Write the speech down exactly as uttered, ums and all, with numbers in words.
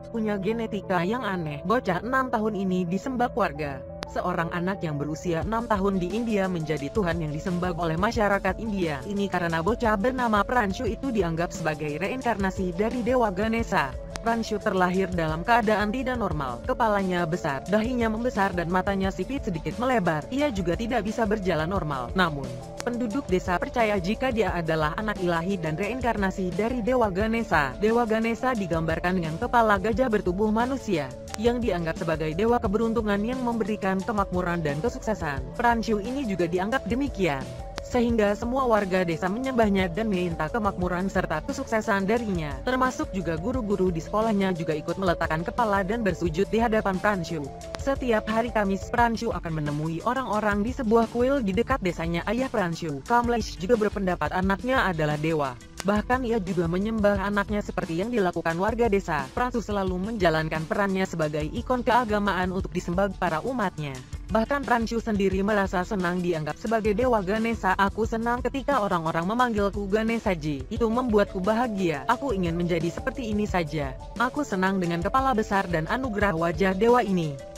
punya genetika yang aneh. Bocah enam tahun ini disembah warga. Seorang anak yang berusia enam tahun di India menjadi Tuhan yang disembah oleh masyarakat India. Ini karena bocah bernama Pranshu itu dianggap sebagai reinkarnasi dari Dewa Ganesha. Pranshu terlahir dalam keadaan tidak normal. Kepalanya besar, dahinya membesar dan matanya sipit sedikit melebar. Ia juga tidak bisa berjalan normal. Namun, penduduk desa percaya jika dia adalah anak ilahi dan reinkarnasi dari Dewa Ganesha. Dewa Ganesha digambarkan dengan kepala gajah bertubuh manusia, yang dianggap sebagai dewa keberuntungan yang memberikan kemakmuran dan kesuksesan. Pranshu ini juga dianggap demikian, sehingga semua warga desa menyembahnya dan meminta kemakmuran serta kesuksesan darinya. Termasuk juga guru-guru di sekolahnya juga ikut meletakkan kepala dan bersujud di hadapan Pranshu. Setiap hari Kamis, Pranshu akan menemui orang-orang di sebuah kuil di dekat desanya. Ayah Pranshu, Kamlesh, juga berpendapat anaknya adalah dewa. Bahkan ia juga menyembah anaknya seperti yang dilakukan warga desa. Pranshu selalu menjalankan perannya sebagai ikon keagamaan untuk disembah para umatnya. Bahkan Pranshu sendiri merasa senang dianggap sebagai Dewa Ganesha. Aku senang ketika orang-orang memanggilku Ganeshaji. Itu membuatku bahagia. Aku ingin menjadi seperti ini saja. Aku senang dengan kepala besar dan anugerah wajah dewa ini.